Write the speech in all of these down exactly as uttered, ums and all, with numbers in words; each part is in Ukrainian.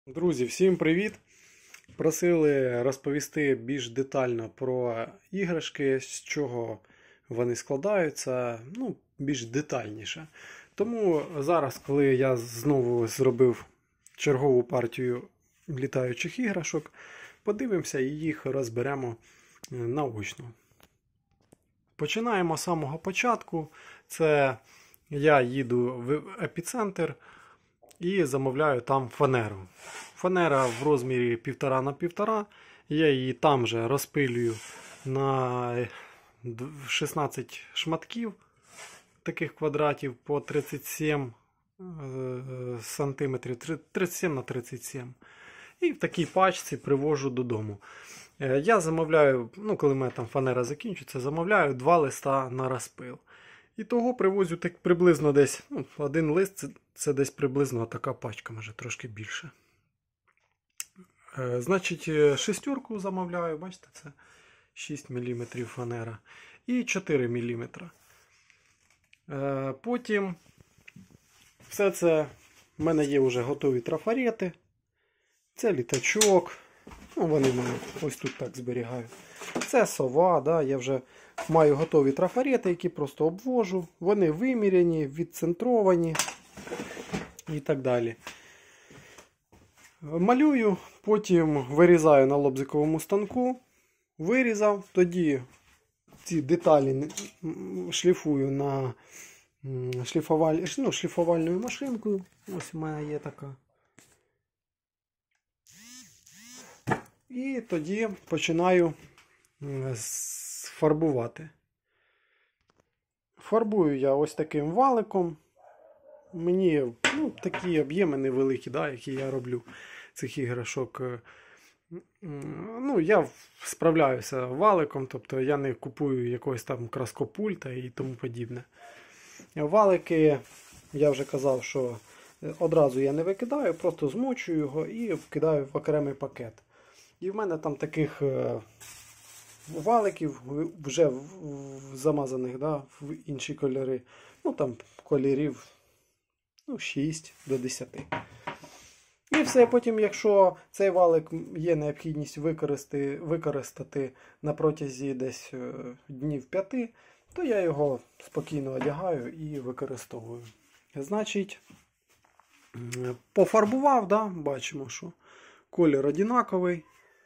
Друзі, всім привіт! Просили розповісти більш детально про іграшки, з чого вони складаються, ну, більш детальніше. Тому зараз, коли я знову зробив чергову партію літаючих іграшок, подивимося і їх розберемо наочно. Починаємо з самого початку. Це я їду в епіцентр і замовляю там фанеру. Фанера в розмірі півтора на півтора. Я її там же розпилюю на шістнадцять шматків таких квадратів по тридцять сім сантиметрів, тридцять сім на тридцять сім. І в такій пачці привожу додому. Я замовляю, ну коли в мене там фанера закінчиться, замовляю два листа на розпил. І того привозю так приблизно десь, ну, один лист це, це десь приблизно така пачка, може трошки більше. Е, значить, шестерку замовляю, бачите, це шість міліметрів фанера і чотири міліметри. Е, потім все це, в мене є вже готові трафарети. Це літачок, ну, вони в мене ось тут так зберігаю. Це сова, да, я вже маю готові трафарети, які просто обвожу. Вони виміряні, відцентровані і так далі. Малюю, потім вирізаю на лобзиковому станку. Вирізав, тоді ці деталі шліфую на шліфоваль... ну, шліфовальною машинкою. Ось у мене є така. І тоді починаю фарбувати. Фарбую я ось таким валиком. Мені ну, такі об'єми невеликі, да, які я роблю цих іграшок. Ну, я справляюся валиком, тобто я не купую якогось там краскопульта і тому подібне. Валики, я вже казав, що одразу я не викидаю, просто змочую його і вкидаю в окремий пакет. І в мене там таких валиків вже замазаних, да, в інші кольори. Ну там кольорів ну, шість до десяти. І все, потім, якщо цей валик є необхідність використати, використати на протязі десь днів п'яти, то я його спокійно одягаю і використовую. Значить, пофарбував, да, бачимо, що колір однаковий.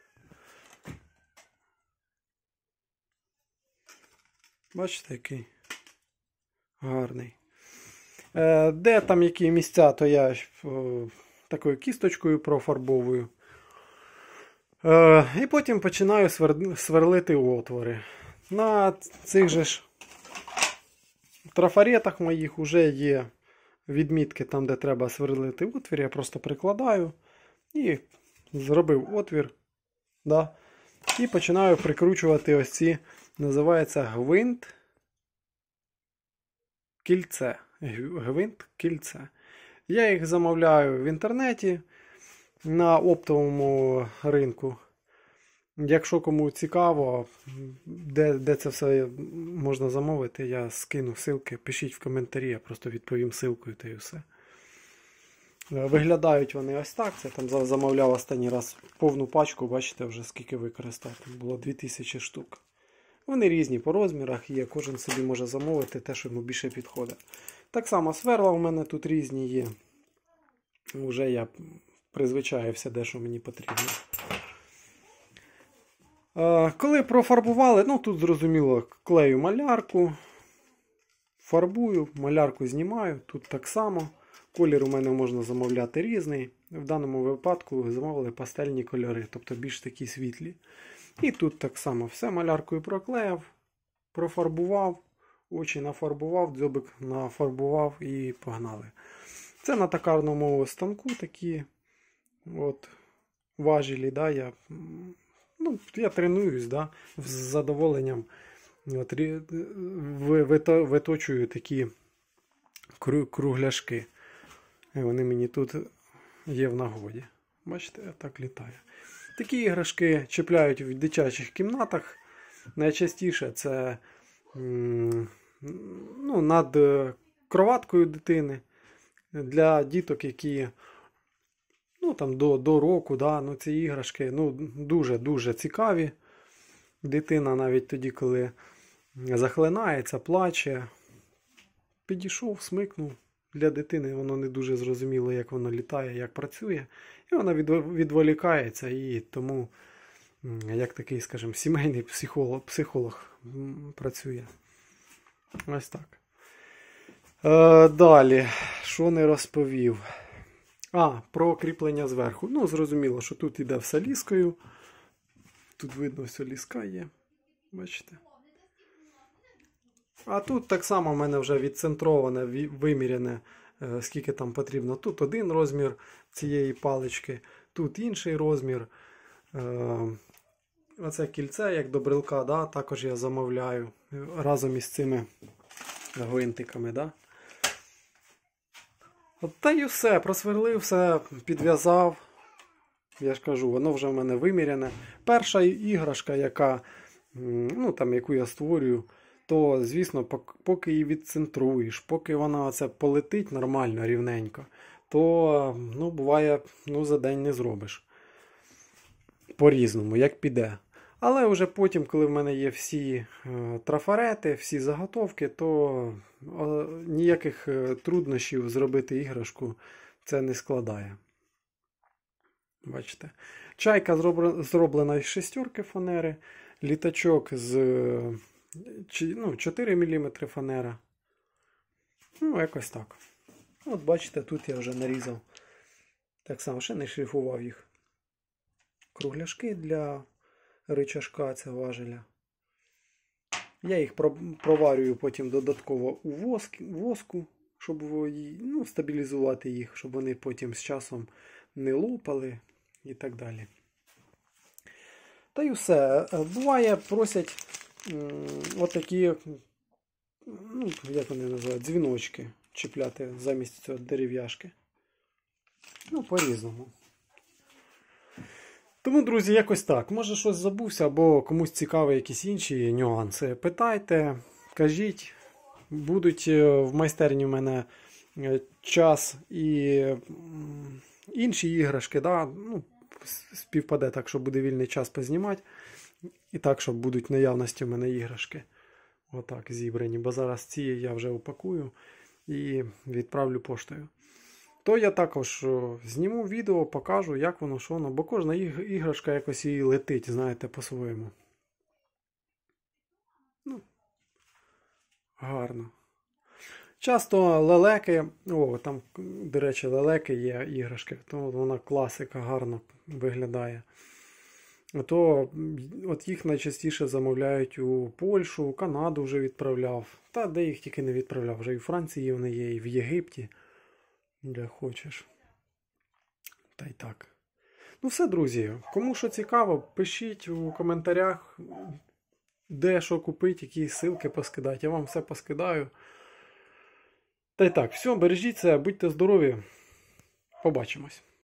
Бачите, який гарний. Де там які місця, то я такою кісточкою профарбовую. І потім починаю сверлити отвори. На цих же ж трафаретах моїх вже є відмітки там, де треба сверлити отвір. Я просто прикладаю і зробив отвір. Да. І починаю прикручувати ось ці, називається гвинт кільце. Гвинт кільце. Я їх замовляю в інтернеті на оптовому ринку. Якщо кому цікаво, де, де це все можна замовити, я скину ссылки. Пишіть в коментарі, я просто відповім ссылкою та й все. Виглядають вони ось так. Це там замовляв останній раз повну пачку, бачите вже скільки використав. Там було дві тисячі штук. Вони різні по розмірах є, кожен собі може замовити те, що йому більше підходить. Так само сверла у мене тут різні є. Уже я призвичаєвся, де що мені потрібно. Коли профарбували, ну тут зрозуміло, клею малярку, фарбую, малярку знімаю, тут так само. Колір у мене можна замовляти різний. В даному випадку замовили пастельні кольори, тобто більш такі світлі. І тут так само все маляркою проклеїв, профарбував, очі нафарбував, дзьобик нафарбував і погнали. Це на токарному станку такі от важелі, да, я, ну, я тренуюсь, да, з задоволенням от, виточую такі кругляшки. І вони мені тут є в нагоді. Бачите, так літає. Такі іграшки чіпляють в дитячих кімнатах. Найчастіше це ну, над кроваткою дитини. Для діток, які ну, там, до, до року, да, ну, ці іграшки ну, дуже-дуже цікаві. Дитина навіть тоді, коли захлинається, плаче, підійшов, смикнув. Для дитини воно не дуже зрозуміло, як воно літає, як працює. І вона відволікається, і тому, як такий, скажімо, сімейний психолог, психолог працює. Ось так. Е, далі, що не розповів? А, про кріплення зверху. Ну, зрозуміло, що тут іде все ліскою. Тут видно, все ліска є. Бачите? А тут так само в мене вже відцентроване, виміряне, скільки там потрібно. Тут один розмір цієї палички, тут інший розмір. Оце кільце, як до брелка, да, також я замовляю разом із цими гвинтиками. Да. От та й все, просверлив, все, підв'язав. Я ж кажу, воно вже в мене виміряне. Перша іграшка, яка, ну, там, яку я створюю, то, звісно, поки її відцентруєш, поки вона оце полетить нормально, рівненько, то, ну, буває, ну, за день не зробиш. По-різному, як піде. Але вже потім, коли в мене є всі е, трафарети, всі заготовки, то е, ніяких е, труднощів зробити іграшку це не складає. Бачите? Чайка зроблена із шестерки фанери, літачок з ну, чотири міліметри фанера. Ну, якось так. От бачите, тут я вже нарізав. Так само, ще не шліфував їх. Кругляшки для ричажка, це важеля. Я їх проварюю потім додатково у воск, воску, щоб ну, стабілізувати їх, щоб вони потім з часом не лопали і так далі. Та й все. Буває, просять отакі, ну, як вони називають, дзвіночки чіпляти замість цього дерев'яшки. Ну, по-різному. Тому, друзі, якось так. Може щось забувся, або комусь цікаві якісь інші нюанси. Питайте, кажіть. Будуть в майстерні в мене час і інші іграшки, да? Ну, співпаде так, що буде вільний час познімати. І так, щоб будуть в наявності в мене іграшки. Отак зібрані. Бо зараз ці я вже упакую і відправлю поштою. То я також зніму відео, покажу, як воно, що воно. Бо кожна іграшка якось і летить, знаєте, по-своєму. Ну, гарно. Часто лелеки, о, там, до речі, лелеки є іграшки, то вона класика, гарно виглядає. То от їх найчастіше замовляють у Польщу, у Канаду вже відправляв. Та де їх тільки не відправляв. Вже і в Франції вони є, і в Єгипті. Де хочеш. Та й так. Ну все, друзі. Кому що цікаво, пишіть у коментарях, де що купити, які ссылки поскидати. Я вам все поскидаю. Та й так, все, бережіть себе, будьте здорові. Побачимось.